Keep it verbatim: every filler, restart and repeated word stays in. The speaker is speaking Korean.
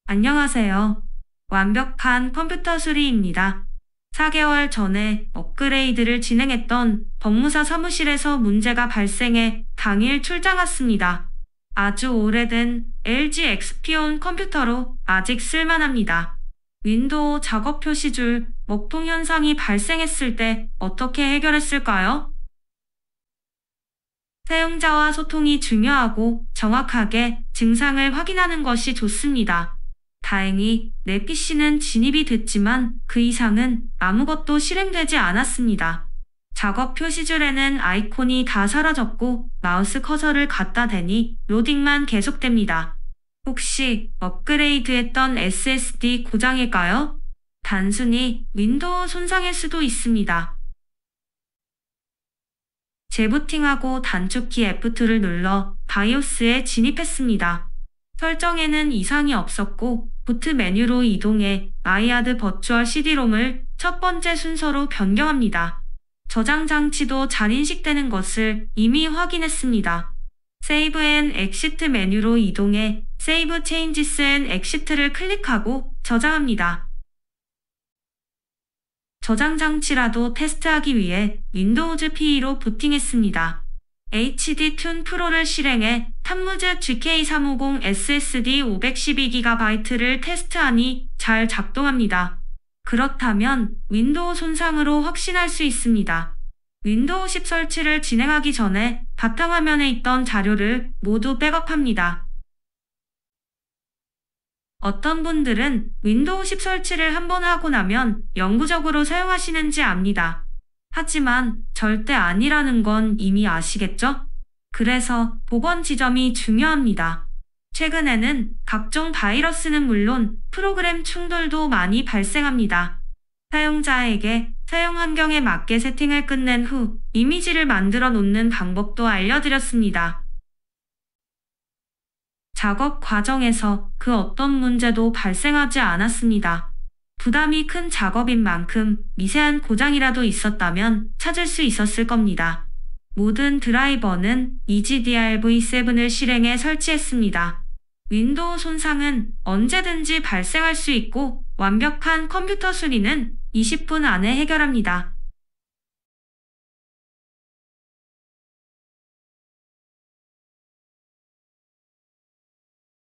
안녕하세요. 완벽한 컴퓨터 수리입니다. 사 개월 전에 업그레이드를 진행했던 법무사 사무실에서 문제가 발생해 당일 출장 왔습니다. 아주 오래된 엘지 엑스피온 컴퓨터로 아직 쓸만합니다. 윈도우 작업 표시줄 먹통 현상이 발생했을 때 어떻게 해결했을까요? 사용자와 소통이 중요하고 정확하게 증상을 확인하는 것이 좋습니다. 다행히 내 피씨는 진입이 됐지만 그 이상은 아무것도 실행되지 않았습니다. 작업 표시줄에는 아이콘이 다 사라졌고 마우스 커서를 갖다 대니 로딩만 계속됩니다. 혹시 업그레이드했던 에스에스디 고장일까요? 단순히 윈도우 손상일 수도 있습니다. 재부팅하고 단축키 에프 투를 눌러 바이오스에 진입했습니다. 설정에는 이상이 없었고 부트 메뉴로 이동해 아이하드 버추얼 씨디롬을 첫 번째 순서로 변경합니다. 저장 장치도 잘 인식되는 것을 이미 확인했습니다. 세이브 앤 엑시트 메뉴로 이동해 세이브 체인지스 앤 엑시트를 클릭하고 저장합니다. 저장 장치라도 테스트하기 위해 윈도우즈 피이로 부팅했습니다. 에이치디 튠 프로를 실행해 탐무즈 지케이 삼오공 에스에스디 오백십이 기가바이트를 테스트하니 잘 작동합니다. 그렇다면 윈도우 손상으로 확신할 수 있습니다. 윈도우 십 설치를 진행하기 전에 바탕화면에 있던 자료를 모두 백업합니다. 어떤 분들은 윈도우 십 설치를 한번 하고 나면 영구적으로 사용하시는지 압니다. 하지만 절대 아니라는 건 이미 아시겠죠? 그래서 복원 지점이 중요합니다. 최근에는 각종 바이러스는 물론 프로그램 충돌도 많이 발생합니다. 사용자에게 사용 환경에 맞게 세팅을 끝낸 후 이미지를 만들어 놓는 방법도 알려드렸습니다. 작업 과정에서 그 어떤 문제도 발생하지 않았습니다. 부담이 큰 작업인 만큼 미세한 고장이라도 있었다면 찾을 수 있었을 겁니다. 모든 드라이버는 이지디알브이 세븐을 실행해 설치했습니다. 윈도우 손상은 언제든지 발생할 수 있고 완벽한 컴퓨터 수리는 이십 분 안에 해결합니다.